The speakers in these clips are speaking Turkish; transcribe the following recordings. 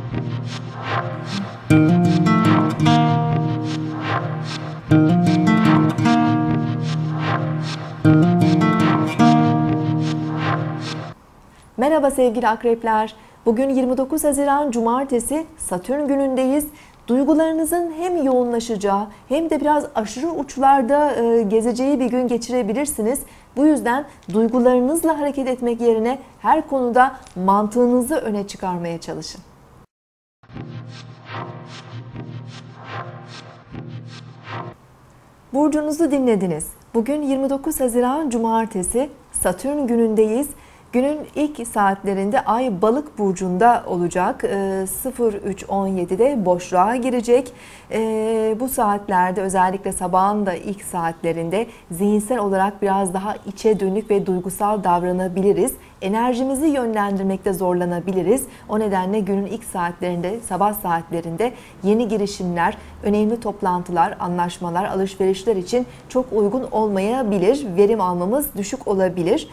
Merhaba sevgili akrepler. Bugün 29 Haziran Cumartesi, Satürn günündeyiz. Duygularınızın hem yoğunlaşacağı hem de biraz aşırı uçlarda gezeceği bir gün geçirebilirsiniz. Bu yüzden duygularınızla hareket etmek yerine her konuda mantığınızı öne çıkarmaya çalışın. Burcunuzu dinlediniz. Bugün 29 Haziran Cumartesi, Satürn günündeyiz. Günün ilk saatlerinde Ay Balık burcunda olacak. 03:17'de boşluğa girecek. Bu saatlerde özellikle sabahın da ilk saatlerinde zihinsel olarak biraz daha içe dönük ve duygusal davranabiliriz. Enerjimizi yönlendirmekte zorlanabiliriz. O nedenle günün ilk saatlerinde, sabah saatlerinde yeni girişimler, önemli toplantılar, anlaşmalar, alışverişler için çok uygun olmayabilir. Verim almamız düşük olabilir.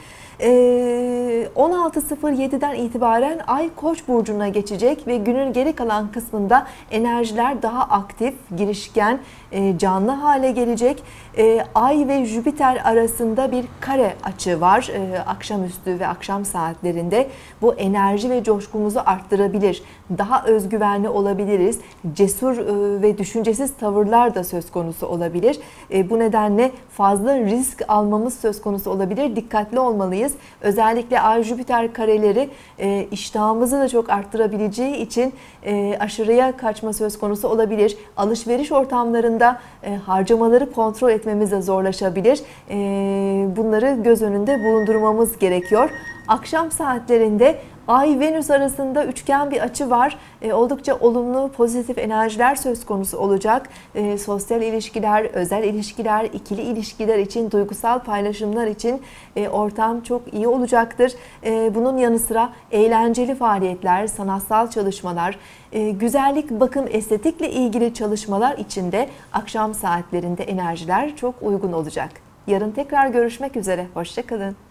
16:07'den itibaren Ay Koç burcuna geçecek ve günün geri kalan kısmında enerjiler daha aktif, girişken, canlı hale gelecek. Ay ve Jüpiter arasında bir kare açı var. Akşamüstü ve akşam saatlerinde bu enerji ve coşkumuzu arttırabilir. Daha özgüvenli olabiliriz. Cesur ve düşüncesiz tavırlar da söz konusu olabilir. Bu nedenle fazla risk almamız söz konusu olabilir. Dikkatli olmalıyız. Özellikle Ay-Jüpiter kareleri iştahımızı da çok arttırabileceği için aşırıya kaçma söz konusu olabilir. Alışveriş ortamlarında harcamaları kontrol etmemiz de zorlaşabilir. Bunları göz önünde bulundurmamız gerekiyor. Akşam saatlerinde Ay-Venüs arasında üçgen bir açı var. Oldukça olumlu, pozitif enerjiler söz konusu olacak. Sosyal ilişkiler, özel ilişkiler, ikili ilişkiler için, duygusal paylaşımlar için ortam çok iyi olacaktır. Bunun yanı sıra eğlenceli faaliyetler, sanatsal çalışmalar, güzellik, bakım, estetikle ilgili çalışmalar için de akşam saatlerinde enerjiler çok uygun olacak. Yarın tekrar görüşmek üzere. Hoşça kalın.